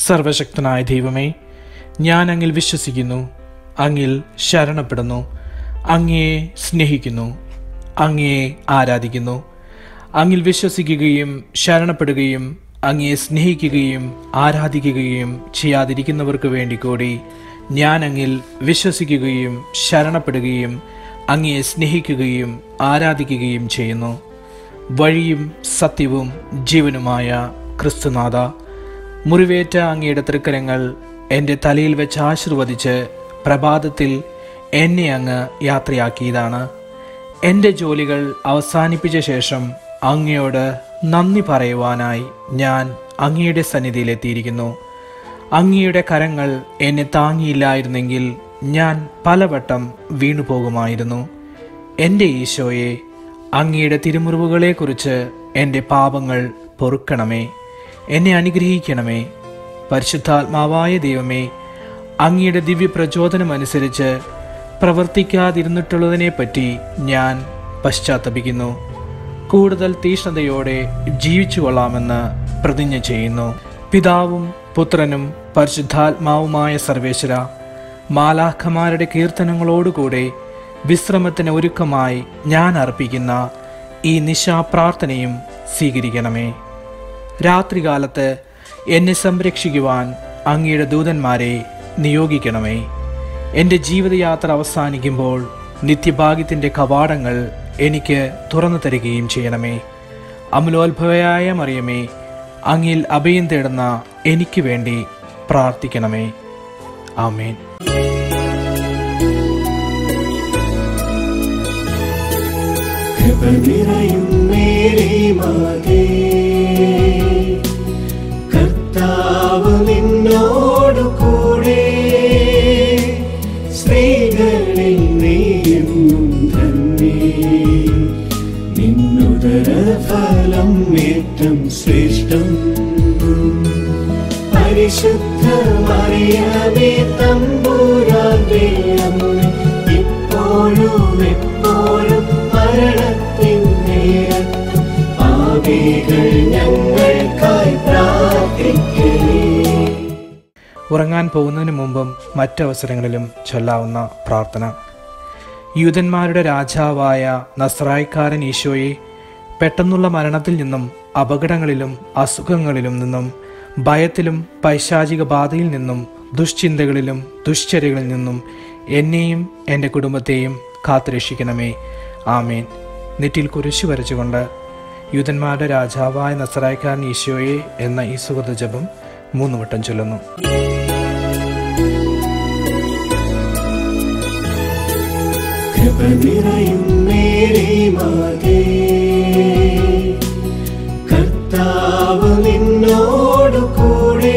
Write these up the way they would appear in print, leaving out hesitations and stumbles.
സർവശക്തനായ ദൈവമേ, ഞാൻ അങ്ങിൽ വിശ്വസിക്കുന്നു, അങ്ങിൽ ശരണപ്പെടുന്നു, അങ്ങയെ സ്നേഹിക്കുന്നു, അങ്ങയെ ആരാധിക്കുന്നു. അങ്ങിൽ വിശ്വസിക്കുകയും ശരണപ്പെടുകയും അങ്ങയെ സ്നേഹിക്കുകയും ആരാധിക്കുകയും ചെയ്യാതിരിക്കുന്നവർക്ക് വേണ്ടി കൂടി ഞാൻ അങ്ങിൽ വിശ്വസിക്കുകയും ശരണപ്പെടുകയും അങ്ങയെ സ്നേഹിക്കുകയും ആരാധിക്കുകയും ചെയ്യുന്നു. വഴിയും സത്യവും ജീവനുമായ ക്രിസ്തുനാഥ, മുറിവേറ്റ അങ്ങയുടെ തൃക്കരങ്ങൾ എൻ്റെ തലയിൽ വെച്ച് ആശീർവദിച്ച് പ്രഭാതത്തിൽ എന്നെ അങ്ങ് യാത്രയാക്കിയതാണ്. എൻ്റെ ജോലികൾ അവസാനിപ്പിച്ച ശേഷം അങ്ങയോട് നന്ദി പറയുവാനായി ഞാൻ അങ്ങയുടെ സന്നിധിയിലെത്തിയിരിക്കുന്നു. അങ്ങയുടെ കരങ്ങൾ എന്നെ താങ്ങിയില്ലായിരുന്നെങ്കിൽ ഞാൻ പലവട്ടം വീണുപോകുമായിരുന്നു. എൻ്റെ ഈശോയെ, അങ്ങയുടെ തിരുമുറിവുകളെക്കുറിച്ച് എൻ്റെ പാപങ്ങൾ പൊറുക്കണമേ, എന്നെ അനുഗ്രഹിക്കണമേ. പരിശുദ്ധാത്മാവായ ദൈവമേ, അങ്ങയുടെ ദിവ്യപ്രചോദനമനുസരിച്ച് പ്രവർത്തിക്കാതിരുന്നിട്ടുള്ളതിനെപ്പറ്റി ഞാൻ പശ്ചാത്തപിക്കുന്നു. കൂടുതൽ തീഷ്ണതയോടെ ജീവിച്ചു കൊള്ളാമെന്ന് പ്രതിജ്ഞ ചെയ്യുന്നു. പിതാവും പുത്രനും പരിശുദ്ധാത്മാവുമായ സർവേശ്വര, മാലാഖമാരുടെ കീർത്തനങ്ങളോടുകൂടെ വിശ്രമത്തിന് ഒരുക്കമായി ഞാൻ അർപ്പിക്കുന്ന ഈ നിശാപ്രാർത്ഥനയും സ്വീകരിക്കണമേ. രാത്രികാലത്ത് എന്നെ സംരക്ഷിക്കുവാൻ അങ്ങയുടെ ദൂതന്മാരെ നിയോഗിക്കണമേ. എൻ്റെ ജീവിതയാത്ര അവസാനിക്കുമ്പോൾ നിത്യഭാഗ്യത്തിൻ്റെ കവാടങ്ങൾ എനിക്ക് തുറന്നു തരികയും ചെയ്യണമേ. അമലോത്ഭവയായ മറിയമേ, അങ്ങിൽ അഭയം തേടുന്ന എനിക്ക് വേണ്ടി പ്രാർത്ഥിക്കണമേ. ആമേൻ. കർത്താവ് നിന്നോടു കൂടെ, സ്ത്രീകളിൽ നീയും ധന്യേ, നിന്നുദരഫലം ഏറ്റം ശ്രേഷ്ഠം. പരിശുദ്ധ മറിയമേ തമ്പുരാന്റെ അമ്മേ, ഇപ്പോഴും എപ്പോഴും മരണത്തിൻ നേരത്തും പാപികൾ ഞങ്ങൾക്കായി പ്രാർത്ഥിക്കണേ. ഉറങ്ങാൻ പോകുന്നതിന് മുമ്പും മറ്റവസരങ്ങളിലും ചൊല്ലാവുന്ന പ്രാർത്ഥന. യൂദന്മാരുടെ രാജാവായ നസ്രായിക്കാരൻ ഈശോയെ, പെട്ടെന്നുള്ള മരണത്തിൽ നിന്നും അപകടങ്ങളിലും അസുഖങ്ങളിലും നിന്നും ഭയത്തിലും പൈശാചിക ബാധയിൽ നിന്നും ദുശ്ചിന്തകളിലും ദുശ്ചര്യകളിൽ നിന്നും എന്നെയും എൻ്റെ കുടുംബത്തെയും കാത്തുരക്ഷിക്കണമേ. ആമേൻ. നെറ്റിൽ കുരിശു വരച്ചുകൊണ്ട് യൂദന്മാരുടെ രാജാവായ നസ്രായിക്കാരൻ ഈശോയെ എന്ന ഈ സുഹൃത ജപം 3 വട്ടം ചൊല്ലുന്നു. കർത്താവ് നിന്നോടു കൂടെ,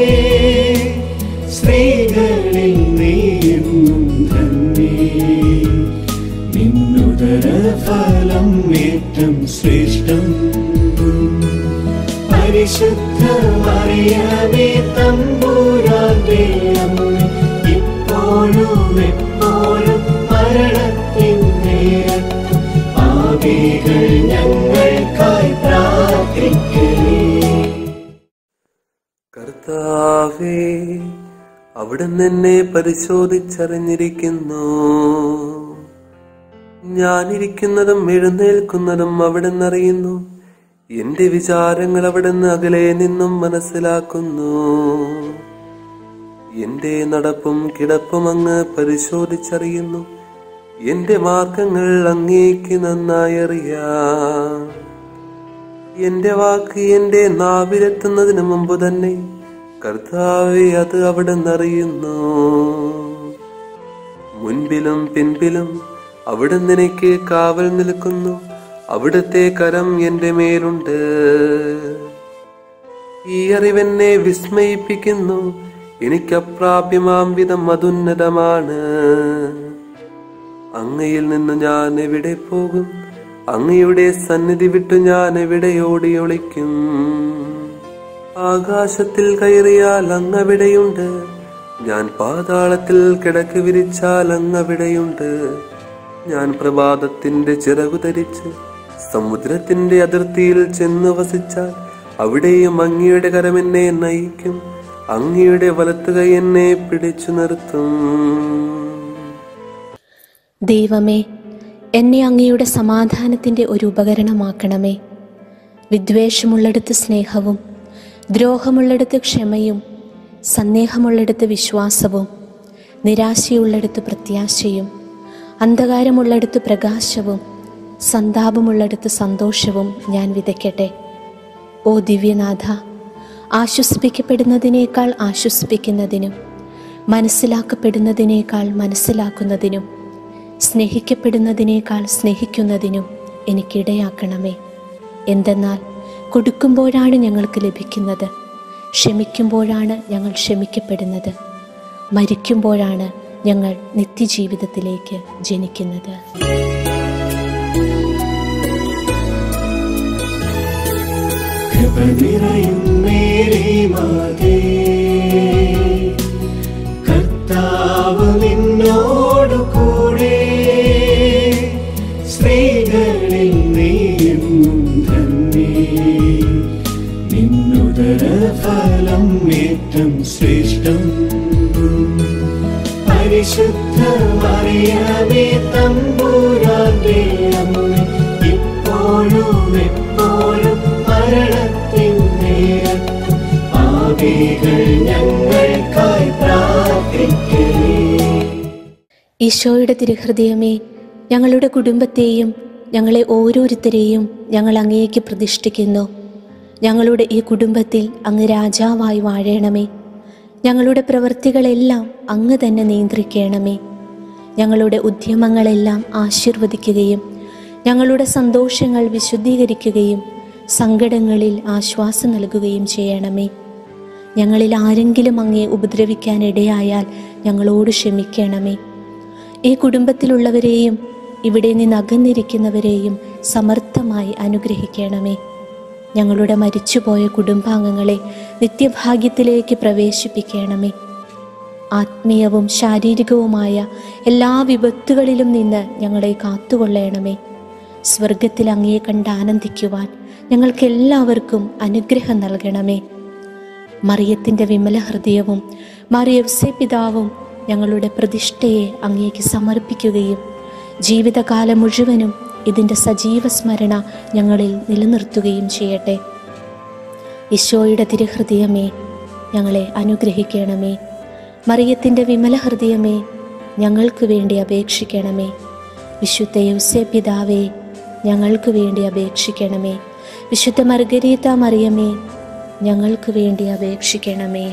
സ്ത്രീകളിൽ നീയും ധന്യേ, നിന്നുദരഫലം ഏറ്റം ശ്രേഷ്ഠം. പരിശുദ്ധ മറിയമേ തമ്പുരാന്റെ അമ്മേ, ഇപ്പോഴും എപ്പോഴും മരണത്തിൻ നേരത്തും പാപികൾ ഞങ്ങൾക്കായി പ്രാർത്ഥിക്കണേ. കർത്താവേ, അവിടുന്ന് എന്നെ പരിശോധിച്ചറിഞ്ഞിരിക്കുന്നു. ഞാനിരിക്കുന്നതും എഴുന്നേൽക്കുന്നതും അവിടുന്ന് അറിയുന്നു. എന്റെ വിചാരങ്ങൾ അവിടുന്ന് അകലെ നിന്നും മനസ്സിലാക്കുന്നു. എന്റെ നടപ്പും കിടപ്പും അങ്ങ് പരിശോധിച്ചറിയുന്നു. എന്റെ മാർഗങ്ങൾ അങ്ങേക്ക് നന്നായി അറിയാം. എന്റെ വാക്ക് എന്റെ നാവിലെത്തുന്നതിന് മുമ്പ് തന്നെ കർത്താവേ, അത് അവിടുന്ന് അറിയുന്നു. മുൻപിലും പിൻപിലും അവിടുന്ന് എനിക്ക് കാവൽ നിൽക്കുന്നു. അവിടുത്തെ കരം എന്റെ മേലുണ്ട്. ഈ അറിവെന്നെ വിസ്മയിപ്പിക്കുന്നു. എനിക്കപ്രാപ്യമാം വിധം അതുന്നതമാണ്. അങ്ങയിൽ നിന്ന് ഞാൻ എവിടെ പോകും? അങ്ങയുടെ സന്നിധി വിട്ടു ഞാൻ എവിടെ ഓടി ഒളിക്കും? ആകാശത്തിൽ കയറിയാൽ അങ്ങവിടെയുണ്ട്. ഞാൻ പാതാളത്തിൽ കിടക്ക് വിരിച്ചാൽ അങ്ങവിടെയുണ്ട്. ഞാൻ പ്രഭാതത്തിന്റെ ചിറകു ധരിച്ച് സമുദ്രത്തിന്റെ അതിർത്തിയിൽ ചെന്ന് വസിച്ചാൽ അവിടെയും അങ്ങയുടെ കരം എന്നെ നയിക്കും. അങ്ങയുടെ വലത്തുകൈ എന്നെ പിടിച്ചു നിർത്തും. ദൈവമേ, എന്നെ അങ്ങയുടെ സമാധാനത്തിൻ്റെ ഒരു ഉപകരണമാക്കണമേ. വിദ്വേഷമുള്ളിടത്ത് സ്നേഹവും, ദ്രോഹമുള്ളിടത്ത് ക്ഷമയും, സന്ദേഹമുള്ളിടത്ത് വിശ്വാസവും, നിരാശയുള്ളിടത്ത് പ്രത്യാശയും, അന്ധകാരമുള്ളിടത്ത് പ്രകാശവും, സന്താപമുള്ളിടത്ത് സന്തോഷവും ഞാൻ വിതയ്ക്കട്ടെ. ഓ ദിവ്യനാഥ, ആശ്വസിപ്പിക്കപ്പെടുന്നതിനേക്കാൾ ആശ്വസിപ്പിക്കുന്നതിനും, മനസ്സിലാക്കപ്പെടുന്നതിനേക്കാൾ മനസ്സിലാക്കുന്നതിനും, സ്നേഹിക്കപ്പെടുന്നതിനേക്കാൾ സ്നേഹിക്കുന്നതിനും എനിക്കിടയാക്കണമേ. എന്തെന്നാൽ കൊടുക്കുമ്പോഴാണ് ഞങ്ങൾക്ക് ലഭിക്കുന്നത്, ക്ഷമിക്കുമ്പോഴാണ് ഞങ്ങൾ ക്ഷമിക്കപ്പെടുന്നത്, മരിക്കുമ്പോഴാണ് ഞങ്ങൾ നിത്യജീവിതത്തിലേക്ക് ജനിക്കുന്നത്. കൃപ നിറയും മേരി മാതേ, കർത്താവ് നിന്നോടു കൂടെ, സ്ത്രീകളിൽ നീയും ധന്യേ, നിന്നുദര ഫലം ഏറ്റവും ശ്രേഷ്ഠം. പരിശുദ്ധ മറിയമേ തമ്പുരാന്റെ അമ്മേ, ഇപ്പോഴും എപ്പോഴും മരണത്തിൻ നേരത്തും പാപികൾ ഞങ്ങൾക്കായി പ്രാർത്ഥിക്കണേ. ഈശോയുടെ തിരുഹൃദയമേ, ഞങ്ങളുടെ കുടുംബത്തെയും ഞങ്ങളെ ഓരോരുത്തരെയും ഞങ്ങൾ അങ്ങേക്ക് പ്രതിഷ്ഠിക്കുന്നു. ഞങ്ങളുടെ ഈ കുടുംബത്തിൽ അങ്ങ് രാജാവായി വാഴണമേ. ഞങ്ങളുടെ പ്രവൃത്തികളെല്ലാം അങ്ങ് തന്നെ നിയന്ത്രിക്കണമേ. ഞങ്ങളുടെ ഉദ്യമങ്ങളെല്ലാം ആശീർവദിക്കുകയും ഞങ്ങളുടെ സന്തോഷങ്ങൾ വിശുദ്ധീകരിക്കുകയും സങ്കടങ്ങളിൽ ആശ്വാസം നൽകുകയും ചെയ്യണമേ. ഞങ്ങളിൽ ആരെങ്കിലും അങ്ങേ ഉപദ്രവിക്കാനിടയായാൽ ഞങ്ങളോട് ക്ഷമിക്കണമേ. ഈ കുടുംബത്തിലുള്ളവരെയും ഇവിടെ നിന്ന് അകന്നിരിക്കുന്നവരെയും സമർത്ഥമായി അനുഗ്രഹിക്കണമേ. ഞങ്ങളുടെ മരിച്ചുപോയ കുടുംബാംഗങ്ങളെ നിത്യഭാഗ്യത്തിലേക്ക് പ്രവേശിപ്പിക്കണമേ. ആത്മീയവും ശാരീരികവുമായ എല്ലാ വിപത്തുകളിലും നിന്ന് ഞങ്ങളെ കാത്തുകൊള്ളണമേ. സ്വർഗത്തിൽ അങ്ങയെ കണ്ട് ആനന്ദിക്കുവാൻ ഞങ്ങൾക്കെല്ലാവർക്കും അനുഗ്രഹം നൽകണമേ. മറിയത്തിൻ്റെ വിമല ഹൃദയവും മറിയവ്സെ പിതാവും ഞങ്ങളുടെ പ്രതിഷ്ഠയെ അങ്ങേക്ക് സമർപ്പിക്കുകയും ജീവിതകാലം മുഴുവനും ഇതിൻ്റെ സജീവ സ്മരണ ഞങ്ങളിൽ നിലനിർത്തുകയും ചെയ്യട്ടെ. ഈശോയുടെ തിരുഹൃദയമേ, ഞങ്ങളെ അനുഗ്രഹിക്കണമേ. മറിയത്തിൻ്റെ വിമല ഹൃദയമേ, ഞങ്ങൾക്ക് വേണ്ടി അപേക്ഷിക്കണമേ. വിശുദ്ധ യൗസേ പിതാവേ, ഞങ്ങൾക്ക് വേണ്ടി അപേക്ഷിക്കണമേ. വിശുദ്ധ മർഗരീത മറിയമേ, ഞങ്ങൾക്ക് വേണ്ടി അപേക്ഷിക്കണമേ.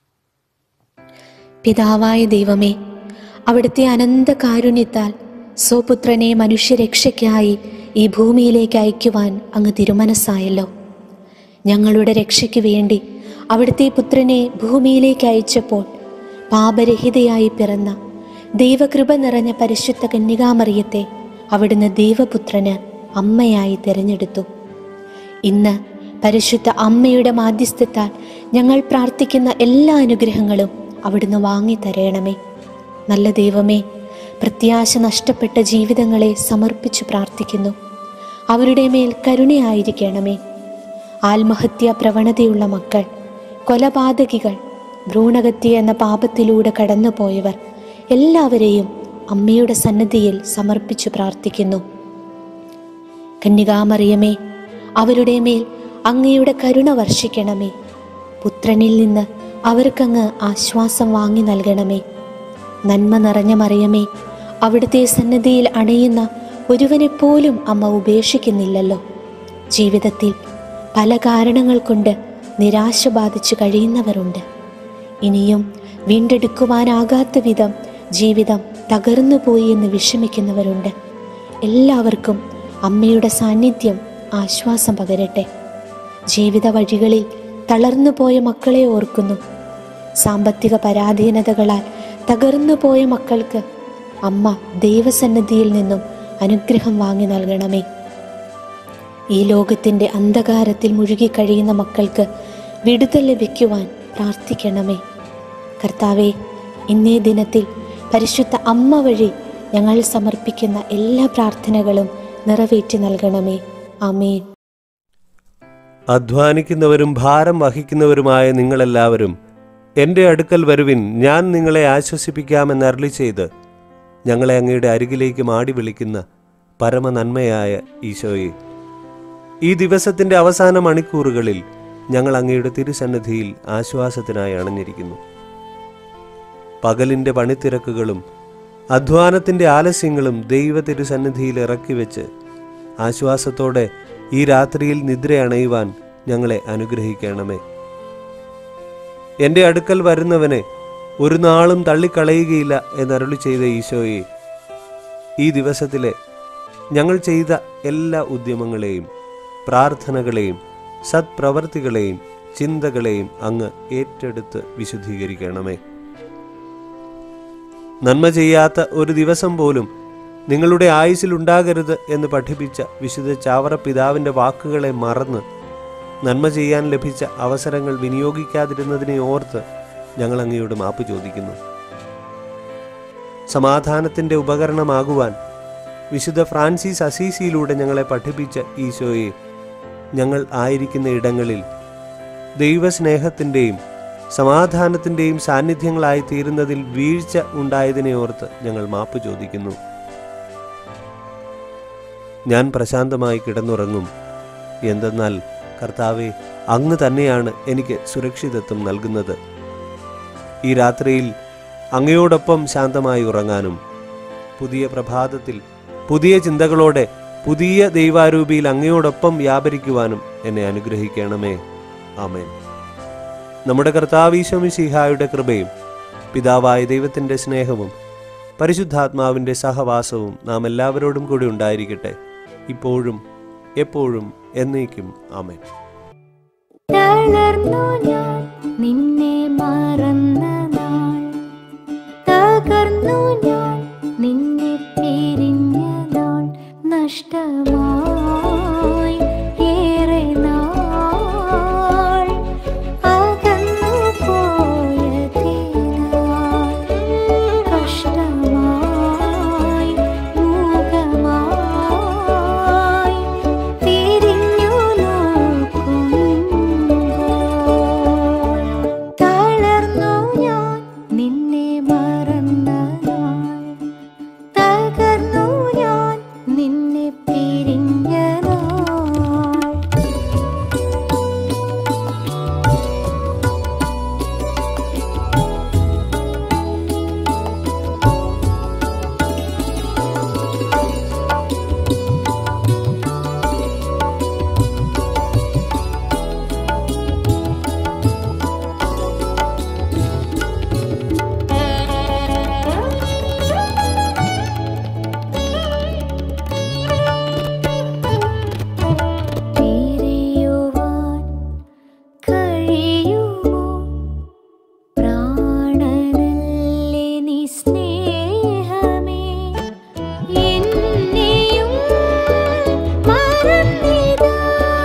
പിതാവായ ദൈവമേ, അവിടുത്തെ അനന്ത കാരുണ്യത്താൽ സ്വപുത്രനെ മനുഷ്യരക്ഷയ്ക്കായി ഈ ഭൂമിയിലേക്ക് അയക്കുവാൻ അങ്ങ് തിരുമനസ്സായല്ലോ. ഞങ്ങളുടെ രക്ഷയ്ക്ക് വേണ്ടി അവിടുത്തെ പുത്രനെ ഭൂമിയിലേക്ക് അയച്ചപ്പോൾ പാപരഹിതയായി പിറന്ന ദൈവകൃപ നിറഞ്ഞ പരിശുദ്ധ കന്യകാമറിയത്തെ അവിടുന്ന് ദൈവപുത്രന് അമ്മയായി തിരഞ്ഞെടുത്തു. ഇന്ന് പരിശുദ്ധ അമ്മയുടെ മാധ്യസ്ഥത്താൽ ഞങ്ങൾ പ്രാർത്ഥിക്കുന്ന എല്ലാ അനുഗ്രഹങ്ങളും അവിടുന്ന് വാങ്ങിത്തരയണമേ. നല്ല ദൈവമേ, പ്രത്യാശ നഷ്ടപ്പെട്ട ജീവിതങ്ങളെ സമർപ്പിച്ചു പ്രാർത്ഥിക്കുന്നു. അവരുടെ മേൽ കരുണയായിരിക്കണമേ. ആത്മഹത്യാ പ്രവണതയുള്ള മക്കൾ, കൊലപാതകികൾ, ഭ്രൂണഹത്യ എന്ന പാപത്തിലൂടെ കടന്നുപോയവർ എല്ലാവരെയും അമ്മയുടെ സന്നിധിയിൽ സമർപ്പിച്ചു പ്രാർത്ഥിക്കുന്നു. കന്യകാമറിയമേ, അവരുടെ മേൽ അങ്ങയുടെ കരുണ വർഷിക്കണമേ. പുത്രനിൽ നിന്ന് അവർക്കങ്ങ് ആശ്വാസം വാങ്ങി നൽകണമേ. നന്മ നിറഞ്ഞ മറിയമേ, അവിടുത്തെ സന്നിധിയിൽ അണയുന്ന ഒരുവനെപ്പോലും അമ്മ ഉപേക്ഷിക്കുന്നില്ലല്ലോ. ജീവിതത്തിൽ പല കാരണങ്ങൾ കൊണ്ട് നിരാശ ബാധിച്ചു കഴിയുന്നവരുണ്ട്. ഇനിയും വീണ്ടെടുക്കുവാനാകാത്ത വിധം ജീവിതം തകർന്നു പോയി എന്ന് വിഷമിക്കുന്നവരുണ്ട്. എല്ലാവർക്കും അമ്മയുടെ സാന്നിധ്യം ആശ്വാസം പകരട്ടെ. ജീവിത വഴികളിൽ തളർന്നു പോയ മക്കളെ ഓർക്കുന്നു. സാമ്പത്തിക പരാധീനതകളാൽ തകർന്നു പോയ മക്കൾക്ക് അമ്മ ദൈവസന്നിധിയിൽ നിന്നും അനുഗ്രഹം വാങ്ങി നൽകണമേ. ഈ ലോകത്തിൻ്റെ അന്ധകാരത്തിൽ മുഴുകിക്കഴിയുന്ന മക്കൾക്ക് വിടുതൽ ലഭിക്കുവാൻ പ്രാർത്ഥിക്കണമേ. കർത്താവെ, ഇന്നേ ദിനത്തിൽ പരിശുദ്ധ അമ്മ വഴി ഞങ്ങൾ സമർപ്പിക്കുന്ന എല്ലാ പ്രാർത്ഥനകളും നിറവേറ്റി നൽകണമേ. ആമേൻ. അധ്വാനിക്കുന്നവരും ഭാരം വഹിക്കുന്നവരുമായ നിങ്ങളെല്ലാവരും എൻ്റെ അടുക്കൽ വരുവിൻ, ഞാൻ നിങ്ങളെ ആശ്വസിപ്പിക്കാമെന്ന് അരുളി ചെയ്ത് ഞങ്ങളെ അങ്ങയുടെ അരികിലേക്ക് മാടി വിളിക്കുന്ന പരമനന്മയായ ഈശോയെ, ഈ ദിവസത്തിൻ്റെ അവസാന മണിക്കൂറുകളിൽ ഞങ്ങൾ അങ്ങയുടെ തിരുസന്നിധിയിൽ ആശ്വാസത്തിനായി അണഞ്ഞിരിക്കുന്നു. പകലിൻ്റെ പണിത്തിരക്കുകളും അധ്വാനത്തിൻ്റെ ആലസ്യങ്ങളും ദൈവ തിരുസന്നിധിയിൽ ഇറക്കി വെച്ച് ആശ്വാസത്തോടെ ഈ രാത്രിയിൽ നിദ്രയണയുവാൻ ഞങ്ങളെ അനുഗ്രഹിക്കണമേ. എൻ്റെ അടുക്കൽ വരുന്നവനെ ഒരു നാളും തള്ളിക്കളയുകയില്ല എന്നരുളി ചെയ്ത ഈശോയെ, ഈ ദിവസത്തിലെ ഞങ്ങൾ ചെയ്ത എല്ലാ ഉദ്യമങ്ങളെയും പ്രാർത്ഥനകളെയും സത്പ്രവർത്തികളെയും ചിന്തകളെയും അങ്ങ് ഏറ്റെടുത്ത് വിശുദ്ധീകരിക്കണമേ. നന്മ ചെയ്യാത്ത ഒരു ദിവസം പോലും നിങ്ങളുടെ ആയുസ്സിലുണ്ടാകരുത് എന്ന് പഠിപ്പിച്ച വിശുദ്ധ ചാവറ പിതാവിൻ്റെ വാക്കുകളെ മറന്ന് നന്മ ചെയ്യാൻ ലഭിച്ച അവസരങ്ങൾ വിനിയോഗിക്കാതിരുന്നതിനെ ഓർത്ത് ഞങ്ങൾ അങ്ങയോട് മാപ്പ് ചോദിക്കുന്നു. സമാധാനത്തിൻ്റെ ഉപകരണമാകുവാൻ വിശുദ്ധ ഫ്രാൻസിസ് അസീസിയിലൂടെ ഞങ്ങളെ പഠിപ്പിച്ച ഈശോയെ, ഞങ്ങൾ ആയിരിക്കുന്ന ഇടങ്ങളിൽ ദൈവസ്നേഹത്തിൻ്റെയും സമാധാനത്തിൻ്റെയും സാന്നിധ്യങ്ങളായി തീരുന്നതിൽ വീഴ്ച ഉണ്ടായതിനെ ഓർത്ത് ഞങ്ങൾ മാപ്പ് ചോദിക്കുന്നു. ഞാൻ പ്രശാന്തമായി കിടന്നുറങ്ങും, എന്തെന്നാൽ കർത്താവെ, അങ്ങ് തന്നെയാണ് എനിക്ക് സുരക്ഷിതത്വം നൽകുന്നത്. ഈ രാത്രിയിൽ അങ്ങയോടൊപ്പം ശാന്തമായി ഉറങ്ങാനും പുതിയ പ്രഭാതത്തിൽ പുതിയ ചിന്തകളോടെ പുതിയ ദൈവാരൂപിയിൽ അങ്ങയോടൊപ്പം വ്യാപരിക്കുവാനും എന്നെ അനുഗ്രഹിക്കണമേ. ആമേൻ. നമ്മുടെ കർത്താവ് ഈശോ മിശിഹായുടെ കൃപയും പിതാവായ ദൈവത്തിൻ്റെ സ്നേഹവും പരിശുദ്ധാത്മാവിൻ്റെ സഹവാസവും നാം എല്ലാവരോടും കൂടി ഉണ്ടായിരിക്കട്ടെ, ഇപ്പോഴും എപ്പോഴും എന്നേക്കും. ആമേൻ. തളർന്നു ഞാൻ നിന്നെ മറന്ന നാൾ, തകർന്നു ഞാൻ നിന്നെ പിരിഞ്ഞ നാൾ, നഷ്ടമായി ഏറെ നാൾ അകന്നു പോയതിനാൽ, കഷ്ടമായി മൂകമായി തിരിഞ്ഞു നോക്കുമ്പോൾ, തളർന്നു ഞാൻ നിന്നെ മറന്ന നാൾ, തകർന്നു ഞാൻ നിന്നെ പിരിഞ്ഞ നാൾ. പിരിയുവാൻ കഴിയുമോ പ്രാണനല്ലേ നീ സ്നേഹമേ, എന്നെയും മറന്നിതാ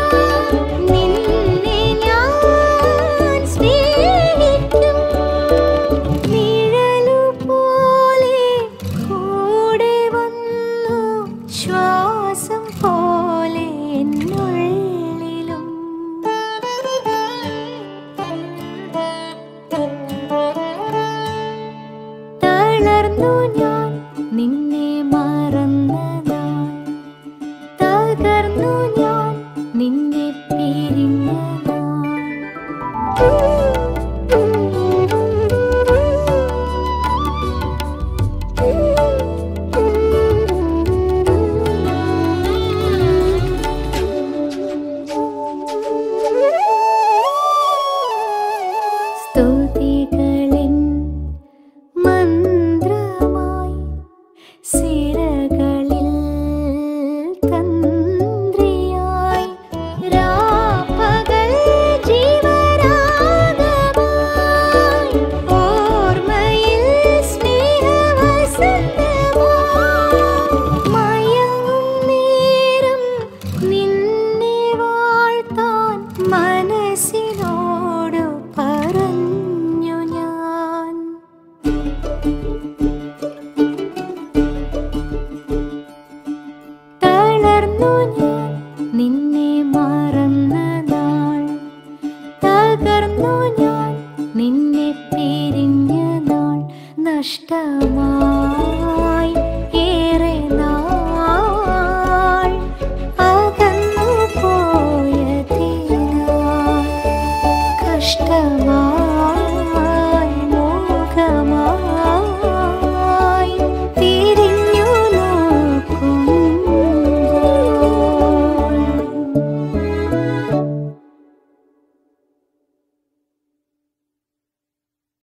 നിന്നെ ഞാൻ സ്നേഹിക്കും, നിഴലു പോലെ കൂടെ വന്നു ശ്വാസം പോലെ എന്നുള്ളിലും. തളർന്നു ഞാൻ നിന്നെ മറന്ന നാൾ, തകർന്നു ഞാൻ നിന്നെ